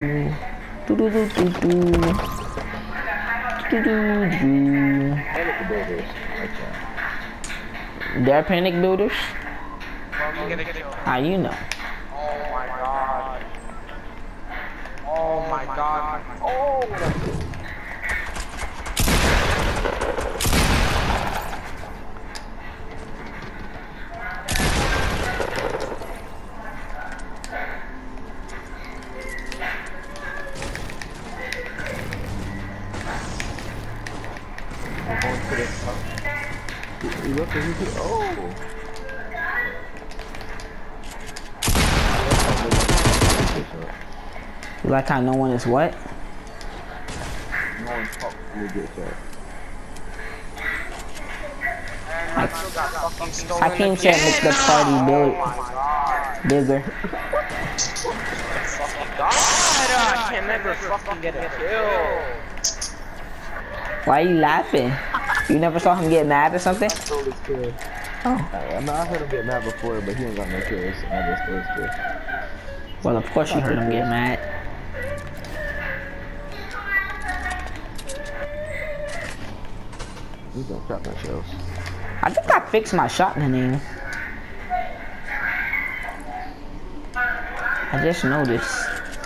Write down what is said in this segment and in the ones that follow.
Do do do do do. Do do do. Panic builders. Like that. They're panic builders? I'm gonna kill. How you know? Oh my god. Oh my god. Oh! Oh! You like how no one is what? No one talks to me good shot. I can't check make the party build bigger. God, I can never fucking get a kill. Why are you laughing? You never saw him get mad or something? Stole his kill. Oh. I know I heard him get mad before, but he ain't got no kills. I just stole his kill. Well, of course you heard him get mad. He's gonna shotgun shells. I think I fixed my shotgun aim. I just noticed.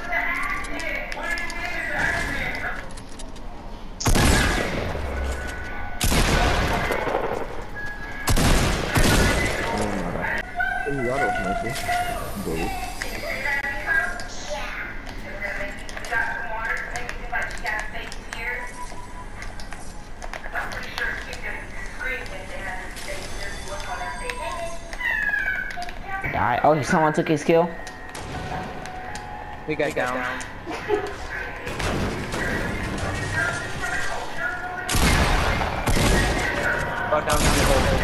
Any auto sniper. Dude. Die. Oh, someone took his kill. We got down. Go down the hole.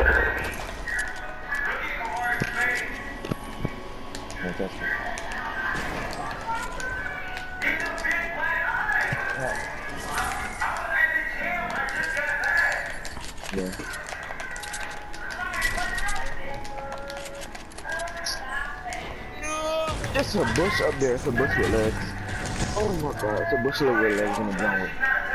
Fantastic. Yeah. It's a bush up there. It's a bush with legs. Oh my god, it's a bush with legs in the ground.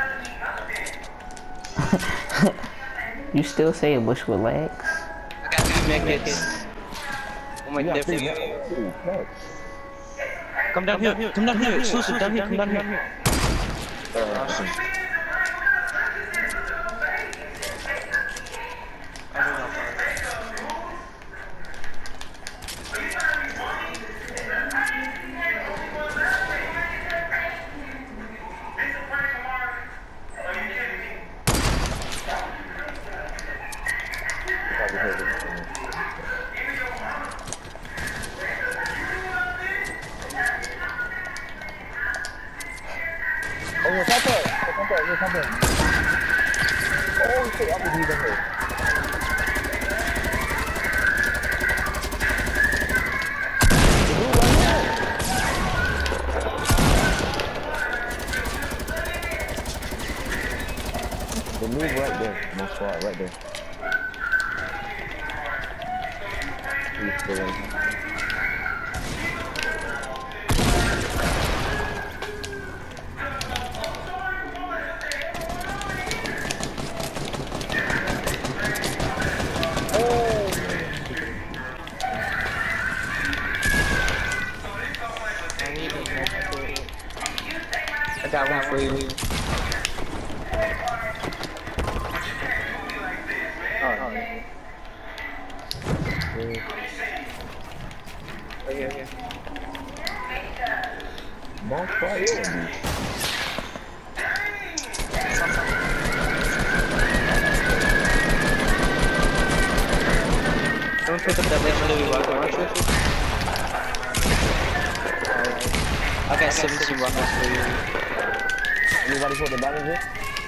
You still say a bush with legs? I got 2 megahits. Oh my different. Come down here. Come down here. Exclusive down here. Come down here. Oh, it's up there. It's up there. It's up there. Oh shit, I believe in her. The move right there, my spot right there. He's still in. I got one for you. Right here. Bonfire. Don't pick up that legendary rocket launcher. I got 17 rockets for you. Anybody put the battery?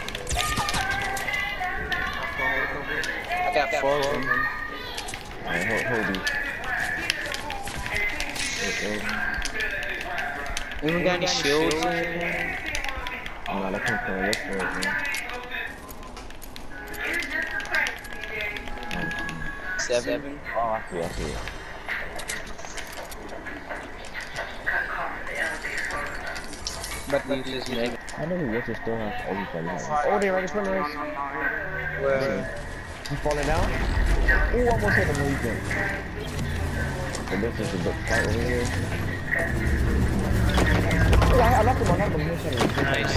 I got 4 of them. Alright, hold these. Anyone got any shields? I'm not looking for this right now. 7. Oh, I see it. But we just make. I know who was the storehouse always for that. Oh, they're right in front of us. Where? He's falling down. Ooh, almost hit him when he jumped. The difference is the fight over here. Oh, I left him. He's Nice.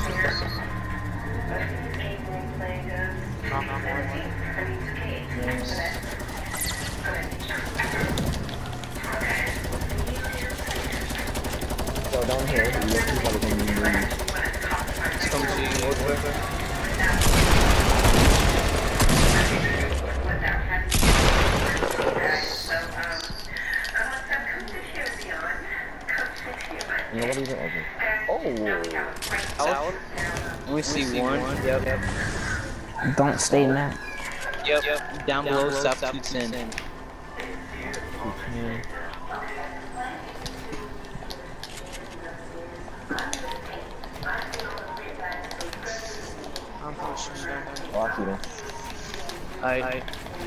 So down here, he's probably going to be moving. It's coming to you. Nobody's in open. Out. We see one. Yep. Don't stay mad. Yep. Down below, south 210. Oh, I see them. I.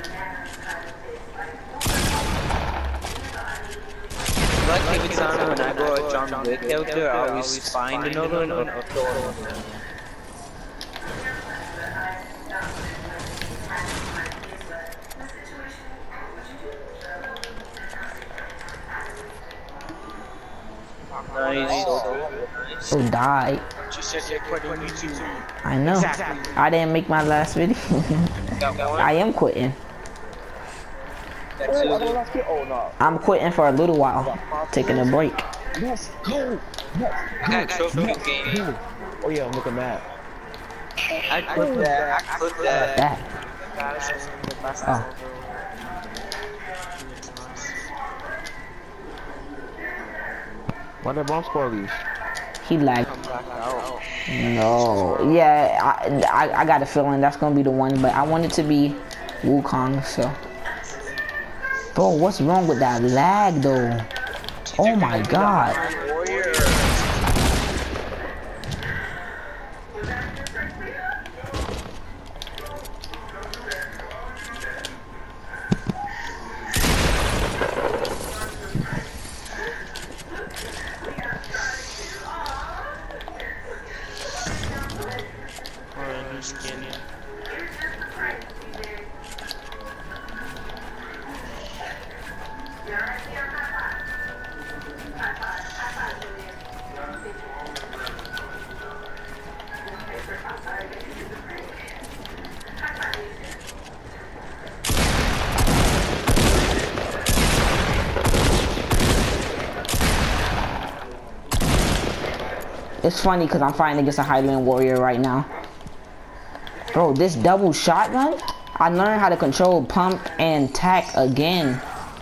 Like every time when I go a John Wick character, I always find another one or kill another one. Nice. Who died? She said you're quitting YouTube. I know. Exactly. I didn't make my last video. Got one? I am quitting. That's Oh, I it. don't last kill. Oh, no. I'm quitting for a little while. Taking a break. Yes, go. Yes. I got a trophy game. Go. Oh, yeah, I'm looking mad. I clipped that. I clipped that. That. Oh. Why did bomb squad leave? He lagged. No. Yeah, I got a feeling that's gonna be the one, but I want it to be Wukong, so. Bro, what's wrong with that lag though? Oh my god. It's funny because I'm fighting against a Highland warrior right now. Bro, this double shotgun? I learned how to control pump and tack again.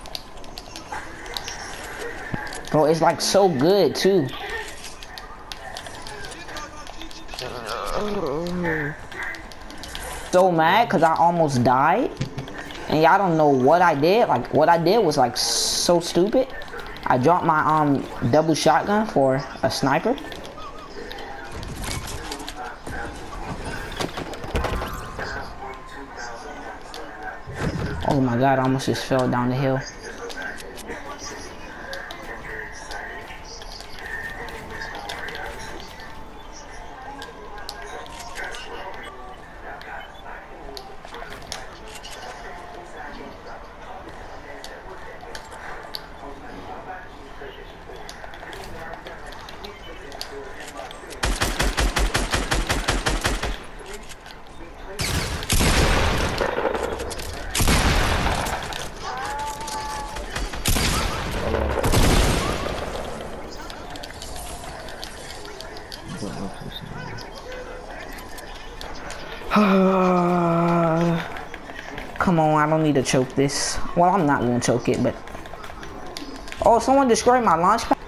Bro, it's like so good too. So mad because I almost died. And y'all don't know what I did. Like, what I did was like so stupid. I dropped my double shotgun for a sniper. Oh my god, I almost just fell down the hill. Come on, I don't need to choke this. Well, I'm not gonna choke it, but... Oh, someone destroyed my launch pad?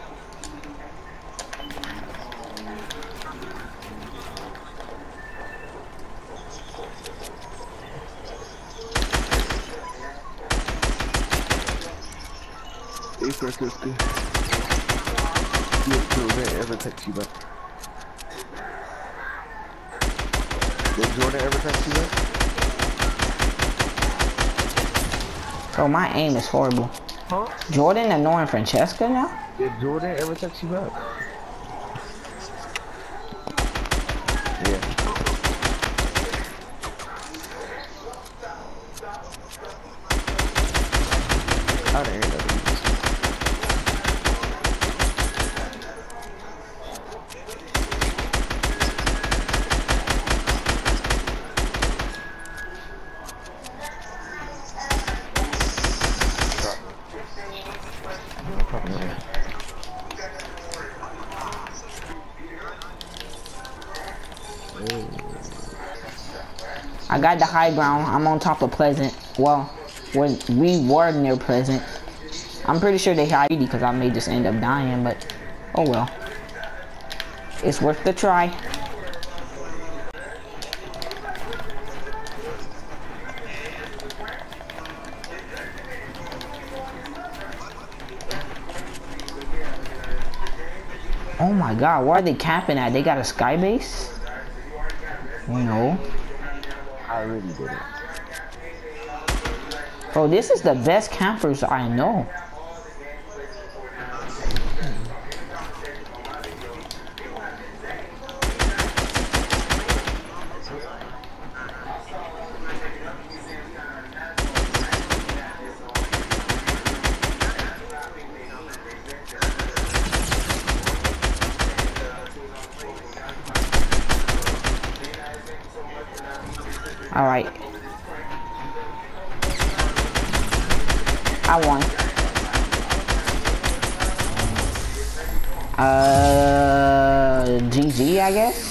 Jordan ever text you back? Did Jordan ever text you back? Bro, my aim is horrible. Huh? Jordan ignoring Francesca now? Did Jordan ever text you back? I got the high ground. I'm on top of Pleasant. Well, we were near Pleasant. I'm pretty sure they hide because I may just end up dying, but oh well. It's worth the try. Oh my god, where are they camping at? They got a sky base? No. I already did it. Bro, this is the best campers I know. Alright. I won. GG, I guess.